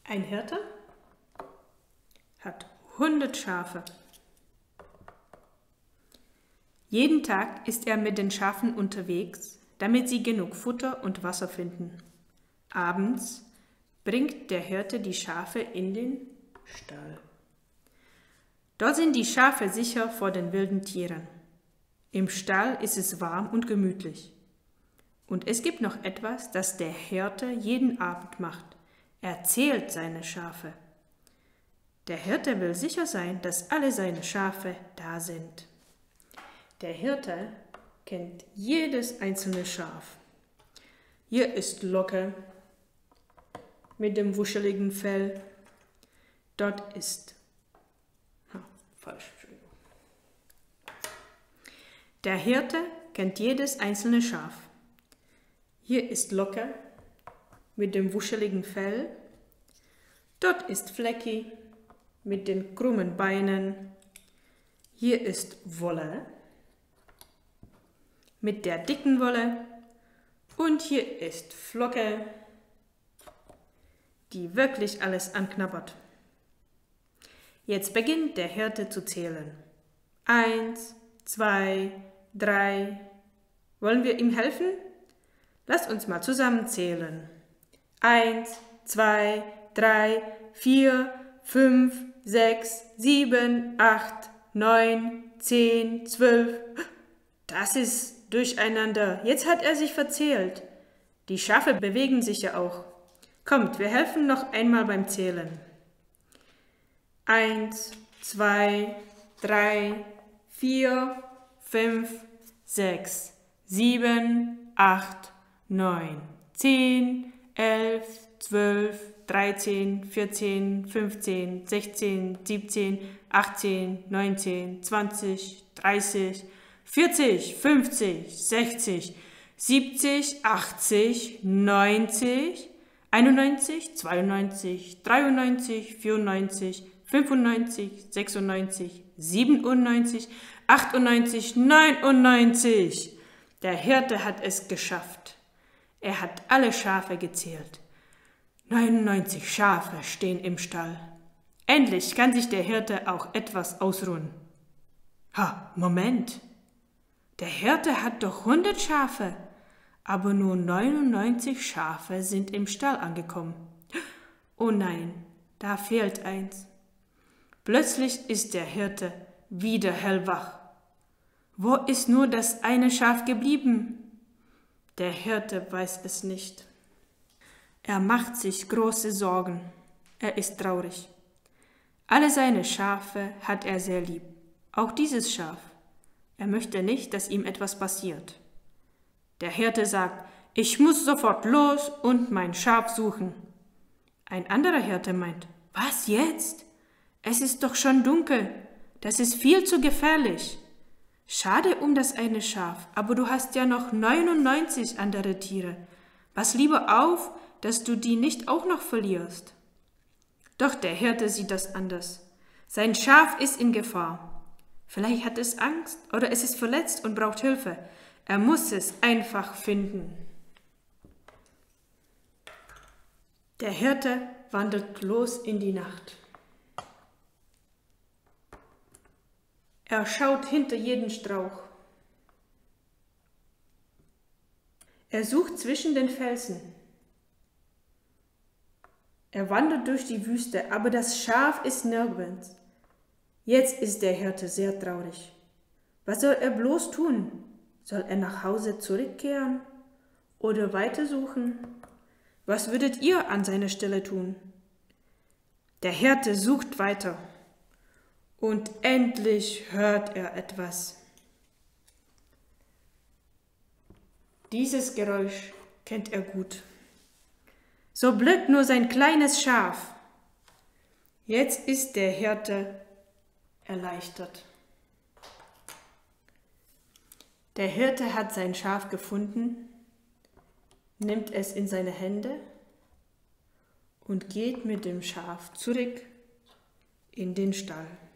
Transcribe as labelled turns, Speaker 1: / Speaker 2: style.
Speaker 1: Ein Hirte hat 100 Schafe. Jeden Tag ist er mit den Schafen unterwegs, damit sie genug Futter und Wasser finden. Abends bringt der Hirte die Schafe in den Stall. Dort sind die Schafe sicher vor den wilden Tieren. Im Stall ist es warm und gemütlich. Und es gibt noch etwas, das der Hirte jeden Abend macht. Er zählt seine Schafe. Der Hirte will sicher sein, dass alle seine Schafe da sind. Der Hirte kennt jedes einzelne Schaf. Hier ist Locke mit dem wuscheligen Fell. Dort ist Der Hirte kennt jedes einzelne Schaf. Hier ist Locke mit dem wuscheligen Fell. Dort ist Flecki mit den krummen Beinen. Hier ist Wolle mit der dicken Wolle. Und hier ist Flocke, die wirklich alles anknabbert. Jetzt beginnt der Hirte zu zählen. 1, 2, 3. Wollen wir ihm helfen? Lasst uns mal zusammen zählen. 1, 2, 3, 4, 5, 6, 7, 8, 9, 10, 12. Das ist durcheinander. Jetzt hat er sich verzählt. Die Schafe bewegen sich ja auch. Kommt, wir helfen noch einmal beim Zählen. 1, 2, 3, 4, 5, 6, 7, 8, 9, 10, 11, 12, 13, 14, 15, 16, 17, 18, 19, 20, 30, 40, 50, 60, 70, 80, 90, 91, 92, 93, 94, 95, 96, 97, 98, 99. Der Hirte hat es geschafft. Er hat alle Schafe gezählt. 99 Schafe stehen im Stall. Endlich kann sich der Hirte auch etwas ausruhen. Moment. Der Hirte hat doch 100 Schafe, aber nur 99 Schafe sind im Stall angekommen. Oh nein, da fehlt eins. Plötzlich ist der Hirte wieder hellwach. Wo ist nur das eine Schaf geblieben? Der Hirte weiß es nicht. Er macht sich große Sorgen. Er ist traurig. Alle seine Schafe hat er sehr lieb, auch dieses Schaf. Er möchte nicht, dass ihm etwas passiert. Der Hirte sagt, ich muss sofort los und mein Schaf suchen. Ein anderer Hirte meint, was jetzt? Es ist doch schon dunkel. Das ist viel zu gefährlich. Schade um das eine Schaf, aber du hast ja noch 99 andere Tiere. Pass lieber auf, dass du die nicht auch noch verlierst. Doch der Hirte sieht das anders. Sein Schaf ist in Gefahr. Vielleicht hat es Angst oder es ist verletzt und braucht Hilfe. Er muss es einfach finden. Der Hirte wandert los in die Nacht. Er schaut hinter jeden Strauch. Er sucht zwischen den Felsen. Er wandert durch die Wüste, aber das Schaf ist nirgends. Jetzt ist der Hirte sehr traurig. Was soll er bloß tun? Soll er nach Hause zurückkehren oder weitersuchen? Was würdet ihr an seiner Stelle tun? Der Hirte sucht weiter und endlich hört er etwas. Dieses Geräusch kennt er gut. So blökt nur sein kleines Schaf. Jetzt ist der Hirte erleichtert. Der Hirte hat sein Schaf gefunden, nimmt es in seine Hände und geht mit dem Schaf zurück in den Stall.